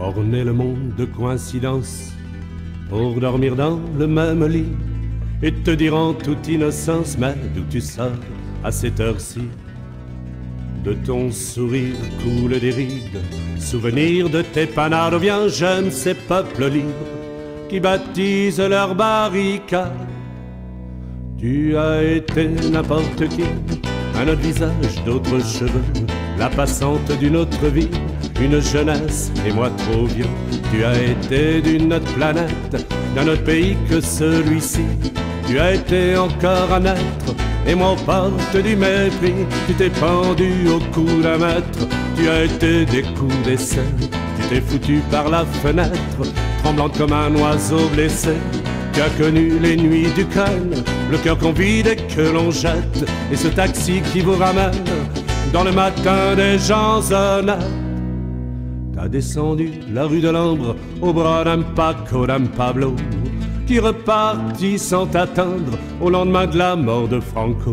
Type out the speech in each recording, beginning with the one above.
orner le monde de coïncidences pour dormir dans le même lit et te dire en toute innocence, mais d'où tu sors à cette heure-ci? De ton sourire coulent des rides, souvenir de tes panades. Oh, viens, j'aime ces peuples libres qui baptisent leurs barricades. Tu as été n'importe qui, un autre visage, d'autres cheveux, la passante d'une autre vie, une jeunesse et moi trop vieux. Tu as été d'une autre planète, d'un autre pays que celui-ci. Tu as été encore à naître et moi aux portes du mépris. Tu t'es pendu au cou d'un maître, tu as été des coups d'essai. Tu t'es foutu par la fenêtre, tremblante comme un oiseau blessé. Tu as connu les nuits d'Ukraine, le cœur qu'on vide et que l'on jette, et ce taxi qui vous ramène dans le matin des gens honnêtes. T'as descendu la rue de l'Ambre au bras d'un Paco, d'un Pablo, qui repartit sans t'attendre au lendemain de la mort de Franco.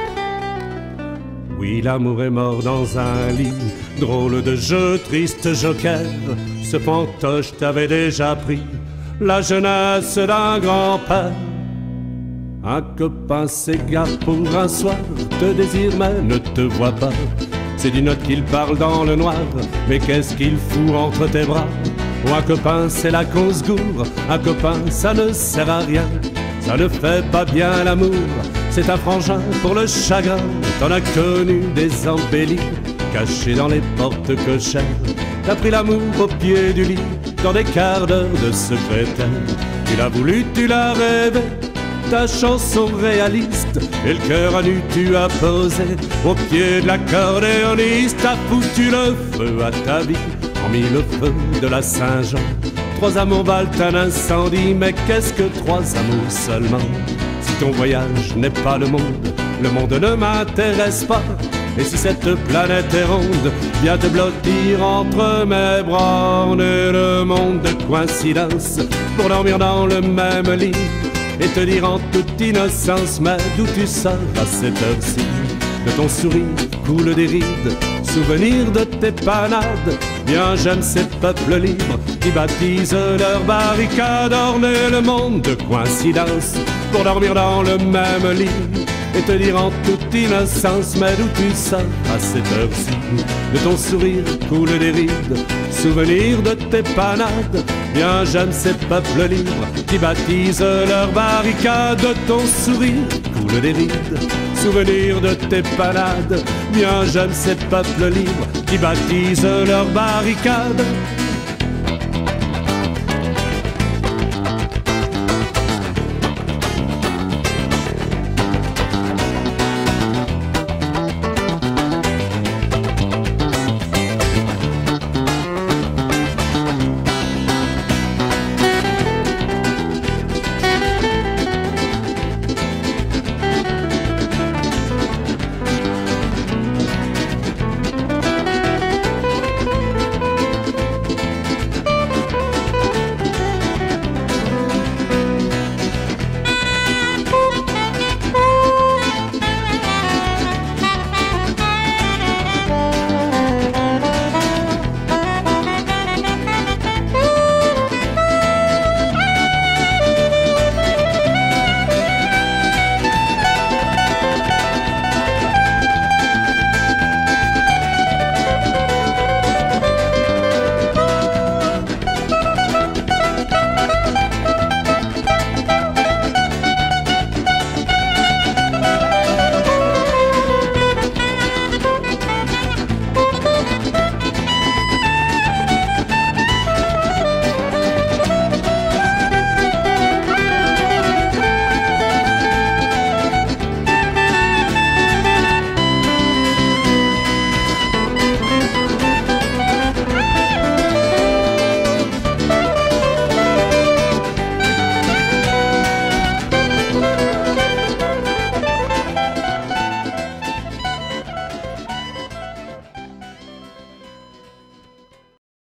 Oui, l'amour est mort dans un lit, drôle de jeu, triste joker. Ce fantoche t'avait déjà pris la jeunesse d'un grand-père. Un copain s'égare pour un soir, te désire mais ne te voit pas. C'est d'une note qu'il parle dans le noir, mais qu'est-ce qu'il fout entre tes bras? Oh, un copain c'est là qu'on se gourre, un copain ça ne sert à rien, ça ne fait pas bien l'amour, c'est un frangin pour le chagrin. T'en as connu des embellis, cachés dans les portes cochères. T'as pris l'amour au pied du lit, dans des quarts d'heure de secrétaire. Tu l'as voulu, tu l'as rêvé, ta chanson réaliste, et le cœur à nu tu as posé au pied de l'accordéoniste. T'as foutu le feu à ta vie, en mis le feu de la Saint-Jean. Trois amours valent un incendie, mais qu'est-ce que trois amours seulement? Si ton voyage n'est pas le monde ne m'intéresse pas. Et si cette planète est ronde, viens te blottir entre mes bras. On est le monde de coïncidence pour dormir dans le même lit et te dire en toute innocence, mais d'où tu sors à cette heure-ci? De ton sourire coulent des rides, souvenir de tes panades. Bien j'aime ces peuples libres qui baptisent leurs barricades. Orner le monde de coïncidence pour dormir dans le même lit et te dire en toute innocence, mais d'où tu sors à cette heure-ci? De ton sourire coulent des rides, souvenir de tes panades. Bien j'aime ces peuples libres qui baptisent leurs barricades. De ton sourire coulent des rides, souvenir de tes panades. Bien j'aime ces peuples libres qui baptisent leurs barricades.